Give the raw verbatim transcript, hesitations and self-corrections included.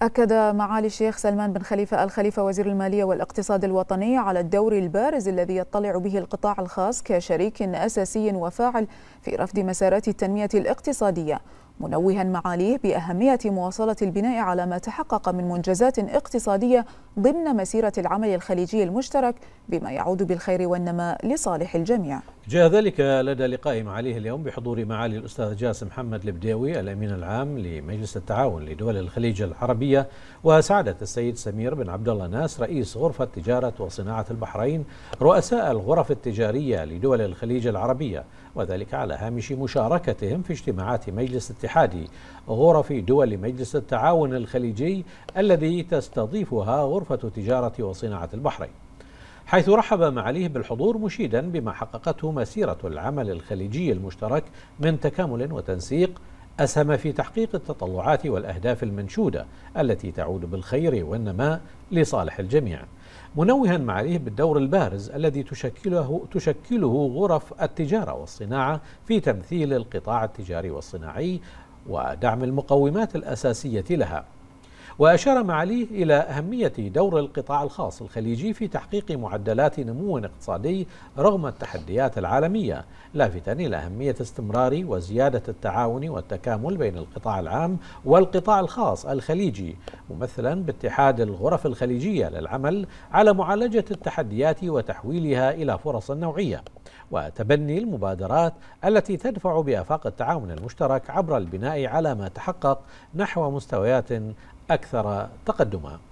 أكد معالي الشيخ سلمان بن خليفة آل خليفة وزير المالية والاقتصاد الوطني على الدور البارز الذي يطلع به القطاع الخاص كشريك أساسي وفاعل في رفض مسارات التنمية الاقتصادية، منوها معاليه بأهمية مواصلة البناء على ما تحقق من منجزات اقتصادية ضمن مسيرة العمل الخليجي المشترك بما يعود بالخير والنماء لصالح الجميع. جاء ذلك لدى لقاء معاليه اليوم بحضور معالي الأستاذ جاسم محمد البديوي الأمين العام لمجلس التعاون لدول الخليج العربية، وسعادة السيد سمير بن عبد الله ناس رئيس غرفة تجارة وصناعة البحرين، رؤساء الغرف التجارية لدول الخليج العربية، وذلك على هامش مشاركتهم في اجتماعات مجلس اتحاد غرف دول مجلس التعاون الخليجي الذي تستضيفها غرفة تجارة وصناعة البحرين، حيث رحب معاليه بالحضور مشيدا بما حققته مسيرة العمل الخليجي المشترك من تكامل وتنسيق أسهم في تحقيق التطلعات والأهداف المنشودة التي تعود بالخير والنماء لصالح الجميع، منوها معاليه بالدور البارز الذي تشكله تشكله غرف التجارة والصناعة في تمثيل القطاع التجاري والصناعي ودعم المقومات الأساسية لها. وأشار معاليه إلى أهمية دور القطاع الخاص الخليجي في تحقيق معدلات نمو اقتصادي رغم التحديات العالمية، لافتا إلى أهمية استمرار وزيادة التعاون والتكامل بين القطاع العام والقطاع الخاص الخليجي، ممثلا باتحاد الغرف الخليجية للعمل على معالجة التحديات وتحويلها إلى فرص نوعية، وتبني المبادرات التي تدفع بآفاق التعاون المشترك عبر البناء على ما تحقق نحو مستويات أكثر تقدما.